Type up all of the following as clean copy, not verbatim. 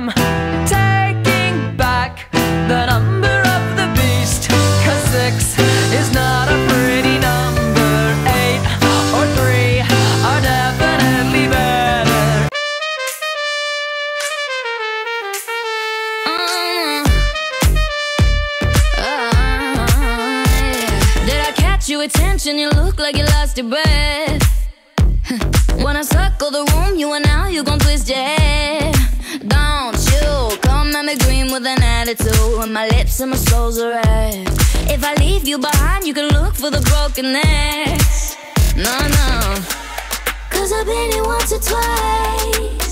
I'm taking back the number of the beast, 'cause 6 is not a pretty number. 8 or 3 are definitely better. Did I catch your attention? You look like you lost your breath. When I circle the room, you and now you gon' twist your head. Don't you come at me green with an attitude, and my lips and my soul's are red. If I leave you behind, you can look for the broken necks. No, no, 'cause I've been here once or twice.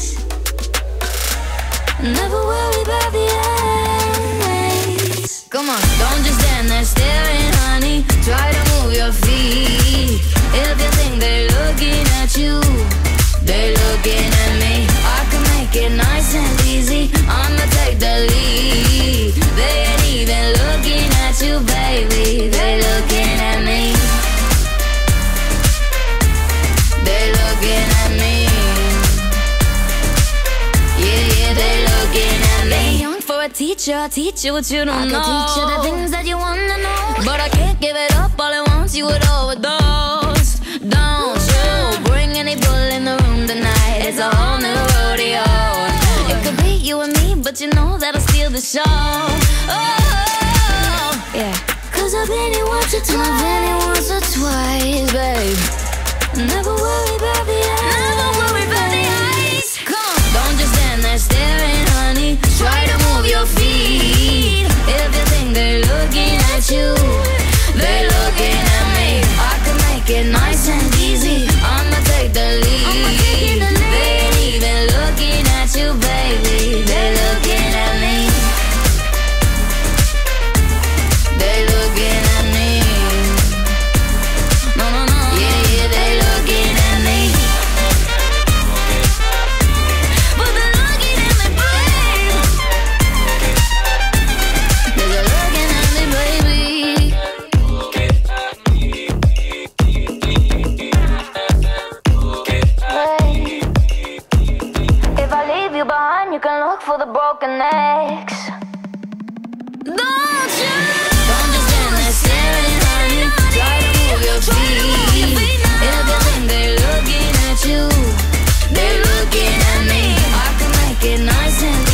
Never worry about the ends. Come on, don't just stand there staring, honey. Try to move your feet. If you think they're looking at you, they're looking at me. I can make it nice and easy. I'ma take the lead. They ain't even looking at you, baby. They're looking at me. They're looking at me. Yeah, yeah, they're looking at me. Young for a teacher, I teach you what you don't know. I can teach you the things that you wanna know, but I can't give it up all at once. You would overdose. Don't you bring any bull in the room tonight. It's a whole new rodeo. It could be you and me, but you know that'll steal the show. Oh, yeah. 'Cause I've been here once or twice. I've been here once or twice, babe. Never worry about the eyes. Never worry about the eyes. Come on, don't just stand there staring, honey. Try to move your feet. If you think they're looking at you, they're looking at me. I can make it nice and easy. I'ma take the lead. They ain't even looking at you, baby. They're looking at me. They're looking at me. No, no, no. Yeah, yeah, they're looking at me. But they're looking at me, baby. They're looking at me, baby. If I leave you behind, you can look for the broken necks. Don't you? Don't just stand there staring, honey. Try to move your feet. If you think they're looking at you, they're looking at me. I can make it nice and